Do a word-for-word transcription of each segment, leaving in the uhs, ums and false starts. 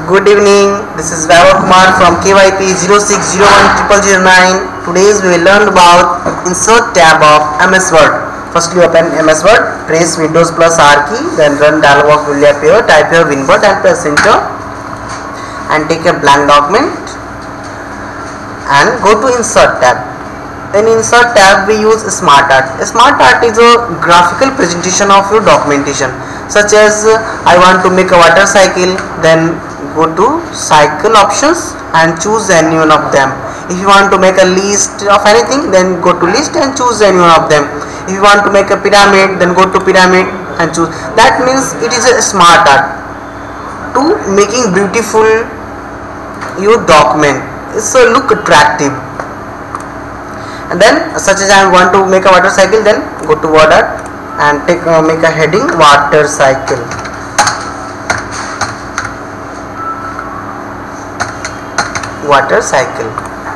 Good evening. This is Vaibhav Kumar from K Y P zero six zero one zero zero nine. Today we will learn about Insert tab of M S Word. Firstly, open M S Word, press Windows plus R key, then Run dialog box will appear. Type your WinWord and press Enter, and take a blank document and go to Insert tab. In Insert tab, we use Smart Art. Smart Art is a graphical presentation of your documentation, such as uh, I want to make a water cycle, then go to cycle options and choose any one of them. If you want to make a list of anything, then go to list and choose any one of them. If you want to make a pyramid, then go to pyramid and choose. That means it is a Smart Art to making beautiful your document. It's a look attractive. And then, such as I want to make a water cycle, then go to Word Art and take uh, make a heading water cycle. Water cycle.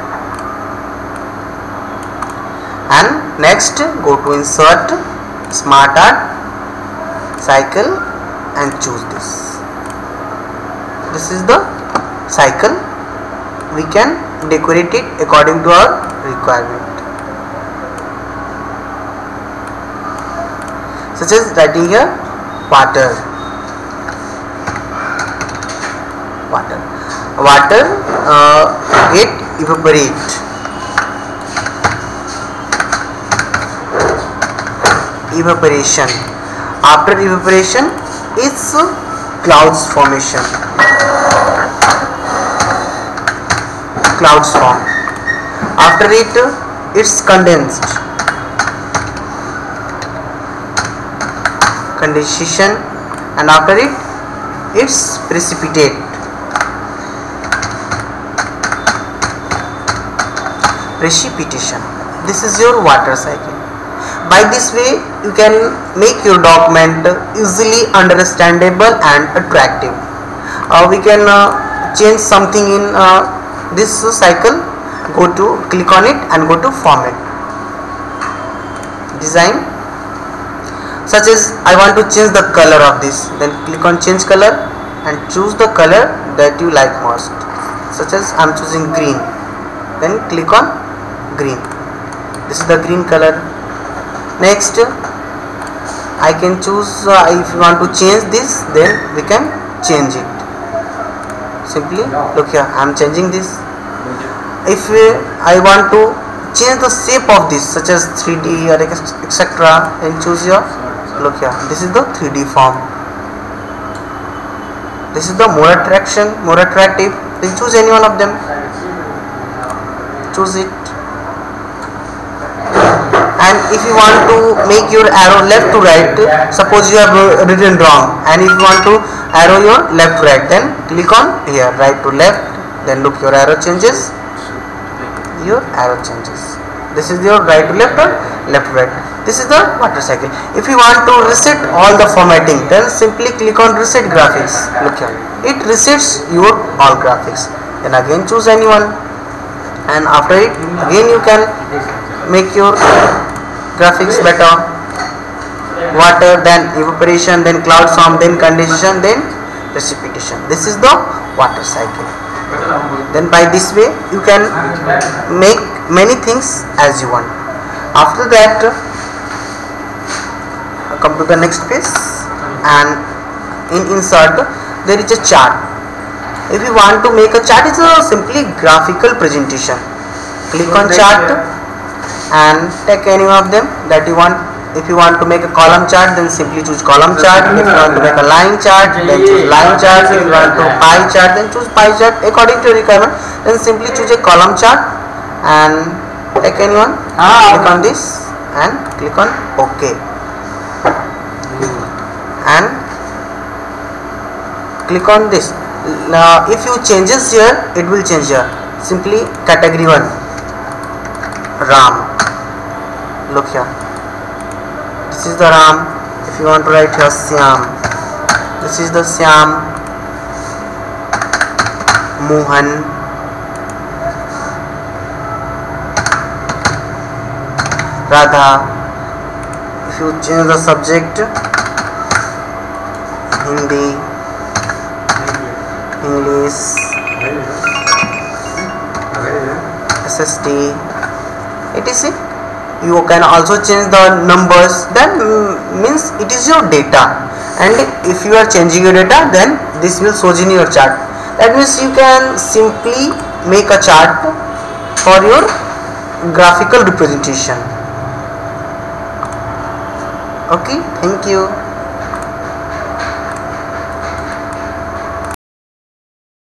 And next, go to Insert, Smart Art, Cycle, and choose this. This is the cycle. We can decorate it according to our requirement, such as writing here water. Water. Water uh, get evaporate. Evaporation. After evaporation, it's clouds formation. Clouds form. After it, it's condensed. Condensation, and after it, it's precipitate. Precipitation. This is your water cycle. By this way, you can make your document easily understandable and attractive. Uh, we can uh, change something in uh, this cycle. Go to click on it and go to Format, Design. Such as I want to change the color of this, then click on Change Color and choose the color that you like most. Such as I am choosing green, then click on green. This is the green color. Next, I can choose uh, if you want to change this, then we can change it. Simply look here, I am changing this. If uh, I want to change the shape of this, such as three D or et cetera, and choose your, look here, this is the three D form. This is the more attraction, more attractive. Then choose any one of them. Choose it. And if you want to make your arrow left to right, suppose you have written wrong, and if you want to arrow your left to right, then click on here, right to left, then look, your arrow changes. Your arrow changes. This is your right to left or left to right. This is the water cycle. If you want to reset all the formatting, then simply click on Reset Graphics. Look here, it resets your all graphics. Then again choose anyone, and after it again you can make your graphics better. Water, then evaporation, then cloud form, then condensation, then precipitation. This is the water cycle. Then by this way you can make many things as you want. After that, come to the next page, and in Insert there is a chart. If you want to make a chart, it's a simply graphical presentation. Click on chart and take any one of them that you want. If you want to make a column chart, then simply choose column chart. If you want to make a line chart, then choose line chart. If you want to pie chart, then choose pie chart. According to your requirement, then simply choose a column chart and take any one. Click on this and click on OK. And click on this. Now, if you changes here, it will change here. Simply category one, Ram. Look here. This is the Ram. If you want to write here Syam, this is the Syam. Mohan. Radha. If you change the subject, Hindi, English, S S T, et cetera. You can also change the numbers. That means it is your data, and if you are changing your data, then this will show in your chart. That means you can simply make a chart for your graphical representation. Okay, thank you.